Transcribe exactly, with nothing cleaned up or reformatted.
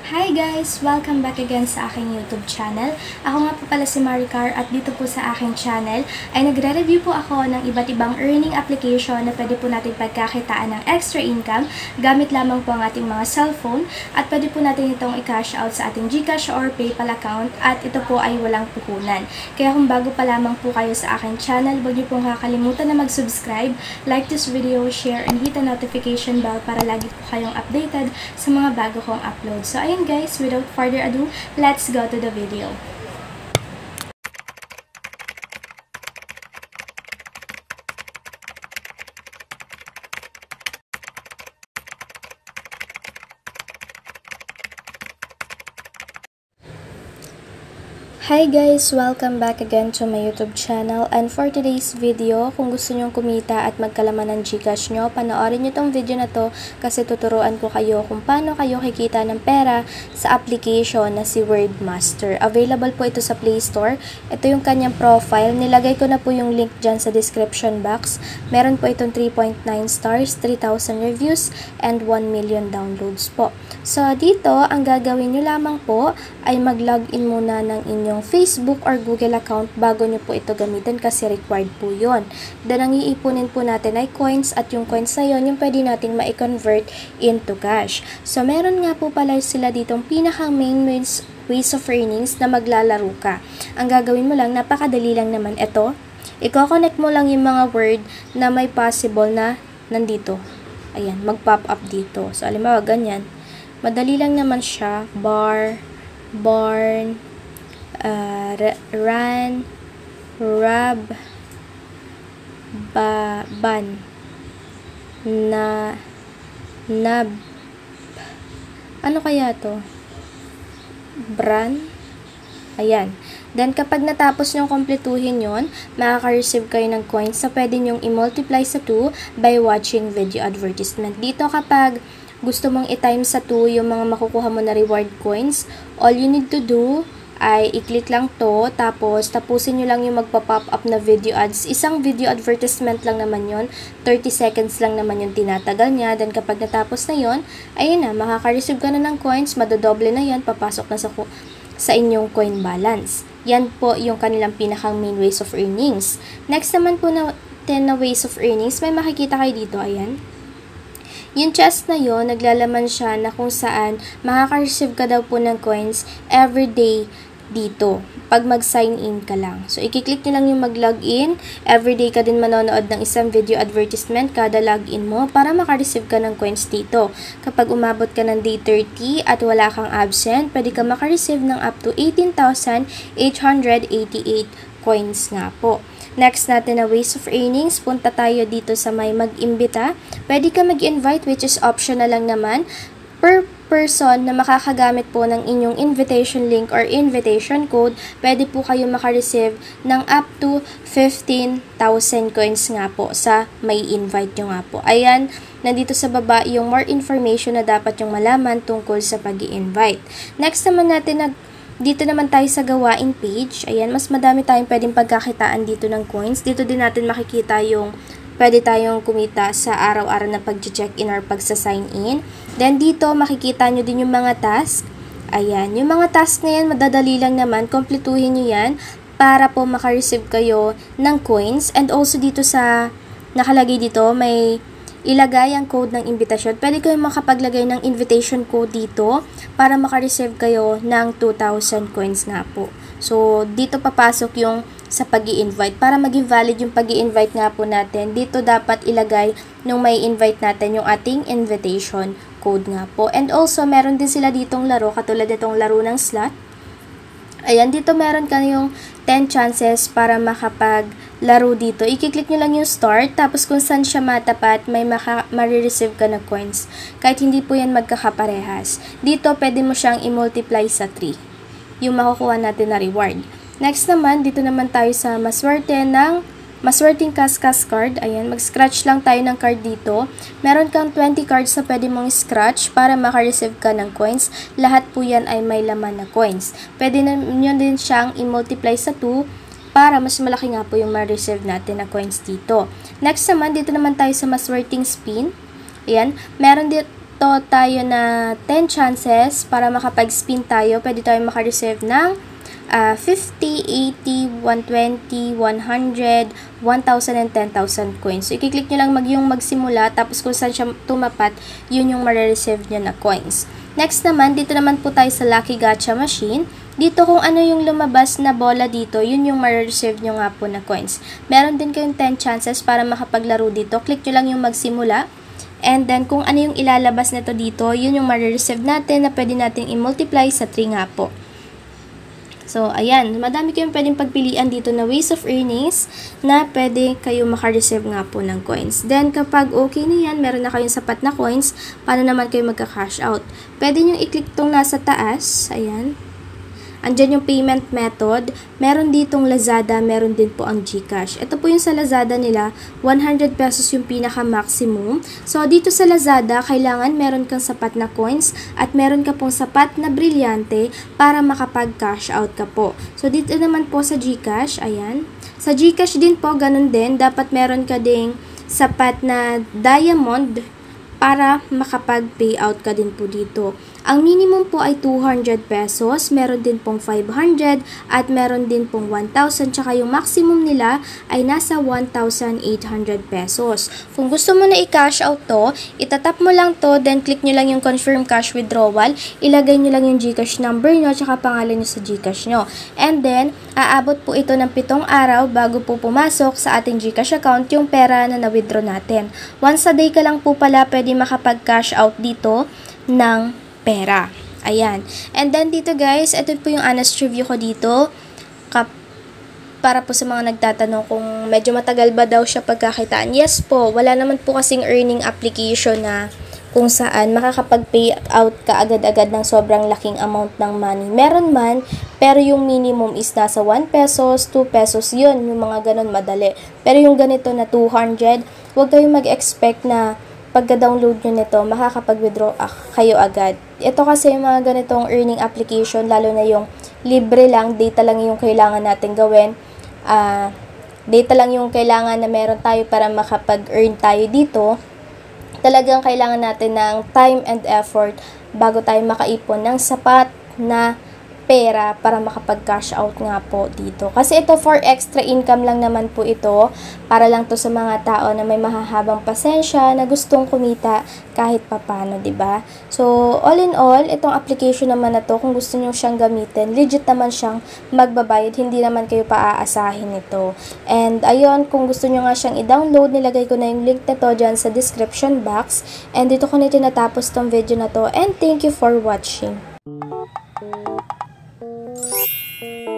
Hi guys! Welcome back again sa aking YouTube channel. Ako nga po pala si Maricar at dito po sa aking channel ay nagre-review po ako ng iba't ibang earning application na pwede po natin pagkakitaan ng extra income gamit lamang po ang ating mga cellphone at pwede po natin itong i-cash out sa ating Gcash or PayPal account at ito po ay walang puhunan. Kaya kung bago pa lamang po kayo sa aking channel, huwag niyo pong kakalimutan na mag-subscribe, like this video, share, and hit the notification bell para lagi po kayong updated sa mga bago kong upload. So ayun guys, without further ado, let's go to the video. Hi guys! Welcome back again to my YouTube channel, and for today's video, kung gusto nyong kumita at magkalaman ng Gcash nyo, panoorin nyo tong video na to kasi tuturuan ko kayo kung paano kayo kikita ng pera sa application na si Wordmaster. Available po ito sa Play Store. Ito yung kanyang profile. Nilagay ko na po yung link dyan sa description box. Meron po itong three point nine stars, three thousand reviews, and one million downloads po. So dito, ang gagawin nyo lamang po ay mag-login muna ng inyong Facebook or Google account bago nyo po ito gamitin kasi required po yun. Then, ang iipunin po natin ay coins at yung coins na yun, yung pwede natin ma-convert into cash. So, meron nga po pala sila ditong pinakang main ways, ways of earnings na maglalaro ka. Ang gagawin mo lang, napakadali lang naman ito. I-connect mo lang yung mga word na may possible na nandito. Ayan, mag-pop up dito. So, alimbawa, ganyan. Madali lang naman siya. Bar, barn, uh, run, rub, ba, ban, na, nab, ano kaya to? Bran? Ayan. Then, kapag natapos nyong kompletuhin yon, makaka-receive kayo ng coins na pwede nyong i-multiply sa two by watching video advertisement. Dito, kapag gusto mong i-time sa two yung mga makukuha mo na reward coins, all you need to do ay i-click lang to, tapos tapusin nyo lang yung magpa-pop up na video ads. Isang video advertisement lang naman yon, thirty seconds lang naman yung tinatagal niya. Then kapag natapos na yon, ayun na, makaka-receive ka na ng coins, madodoble na yan, papasok na sa, sa inyong coin balance. Yan po yung kanilang pinakang main ways of earnings. Next naman po natin na ways of earnings, may makikita kayo dito, ayan. Yung chest na yon, naglalaman siya na kung saan makaka-receive ka daw po ng coins every day dito pag mag-sign in ka lang. So, i-click nyo lang yung mag-login. Everyday ka din manonood ng isang video advertisement kada login mo para maka-receive ka ng coins dito. Kapag umabot ka ng day thirty at wala kang absent, pwede ka maka-receive ng up to eighteen thousand eight hundred eighty-eight coins nga po. Next natin na ways of earnings, punta tayo dito sa may mag-imbita. Pwede ka mag-invite, which is optional lang naman. Per person na makakagamit po ng inyong invitation link or invitation code, pwede po kayo makareceive ng up to fifteen thousand coins nga po sa may invite nyo nga po. Ayan, nandito sa baba yung more information na dapat yung malaman tungkol sa pag-i-invite. Next naman natin nag Dito naman tayo sa gawain page. Ayan, mas madami tayong pwedeng pagkakitaan dito ng coins. Dito din natin makikita yung pwede tayong kumita sa araw-araw na pag-check-in or pagsa-sign in. Then dito makikita nyo din yung mga task. Ayan, yung mga task na yan, madadali lang naman. Kompletuhin nyo yan para po makareceive kayo ng coins. And also dito sa nakalagay dito, may ilagay ang code ng invitation. Pwede kayo makapaglagay ng invitation code dito para makareceive kayo ng two thousand coins nga po. So, dito papasok yung sa pag-i-invite. Para maging valid yung pag-i-invite nga po natin, dito dapat ilagay nung may invite natin yung ating invitation code nga po. And also, meron din sila ditong laro, katulad itong laro ng slot. Ayan, dito meron kayong ten chances para makapaglaro dito. I-click nyo lang yung start, tapos kung saan siya matapat, may ma-receive ka na coins. Kahit hindi po yan magkakaparehas. Dito, pwede mo siyang i-multiply sa three. Yung makukuha natin na reward. Next naman, dito naman tayo sa maswerte ng maswerteng Kaskas card. Ayan, mag-scratch lang tayo ng card dito. Meron kang twenty cards na pwede mong scratch para maka-receive ka ng coins. Lahat po yan ay may laman na coins. Pwede na nyo din siyang i-multiply sa two para mas malaki nga po yung ma-receive natin na coins dito. Next naman, dito naman tayo sa maswerteng spin. Ayan, meron dito to tayo na ten chances para makapag-spin tayo. Pwede tayo makareceive ng uh, fifty, eighty, one twenty, one hundred, one thousand, and ten thousand coins. So, i-click nyo lang mag yung magsimula, tapos kung saan siya tumapat, yun yung marireceive nyo na coins. Next naman, dito naman po tayo sa Lucky Gacha Machine. Dito kung ano yung lumabas na bola dito, yun yung marireceive nyo nga po na coins. Meron din kayong ten chances para makapaglaro dito. Click nyo lang yung magsimula. And then, kung ano yung ilalabas nito dito, yun yung marireceive natin na pwede natin i-multiply sa three nga po. So, ayan. Madami kayong pwedeng pagpilian dito na ways of earnings na pwede kayo makareceive nga po ng coins. Then, kapag okay na yan, meron na kayong sapat na coins, paano naman kayo magka-cash out? Pwede nyo i-click tong nasa taas. Ayan. Andyan yung payment method. Meron ditong Lazada, meron din po ang Gcash. Ito po yung sa Lazada nila, one hundred pesos yung pinaka-maximum. So, dito sa Lazada, kailangan meron kang sapat na coins at meron ka pong sapat na brilyante para makapag-cash out ka po. So, dito naman po sa Gcash, ayan. Sa Gcash din po, ganun din. Dapat meron ka ding sapat na diamond para makapag-payout ka din po dito. Ang minimum po ay two hundred pesos, meron din pong five hundred, at meron din pong one thousand, tsaka yung maximum nila ay nasa one thousand eight hundred pesos. Kung gusto mo na i-cash out to, itatap mo lang to, then click nyo lang yung confirm cash withdrawal, ilagay nyo lang yung Gcash number nyo, tsaka pangalan nyo sa Gcash nyo. And then, aabot po ito ng pitong araw bago po pumasok sa ating Gcash account yung pera na na-withdraw natin. Once a day ka lang po pala pwede makapag-cash out dito ng pera. Ayan. And then dito guys, ito po yung honest review ko dito. Kap para po sa mga nagtatanong kung medyo matagal ba daw siya pagkakitaan. Yes po, wala naman po kasing earning application na kung saan makakapag-pay out ka agad-agad ng sobrang laking amount ng money. Meron man, pero yung minimum is nasa one pesos, two pesos, yun, yung mga ganun madali. Pero yung ganito na two hundred, huwag kayong mag-expect na pagka-download nyo nito, makakapag-withdraw ah, kayo agad. Ito kasi yung mga ganitong earning application, lalo na yung libre lang, data lang yung kailangan natin gawin. Uh, data lang yung kailangan na meron tayo para makapag-earn tayo dito. Talagang kailangan natin ng time and effort bago tayo makaipon ng sapat na pera para makapag-cash out nga po dito. Kasi ito for extra income lang naman po ito, para lang to sa mga tao na may mahahabang pasensya na gustong kumita kahit papano, 'di ba? So, all in all, itong application naman na to, kung gusto niyo siyang gamitin, legit naman siyang magbabayad, hindi naman kayo paaasahin nito. And ayun, kung gusto niyo nga siyang i-download, nilagay ko na yung link nito diyan sa description box. And dito ko na tinatapos tong video na to, and thank you for watching. Thank you.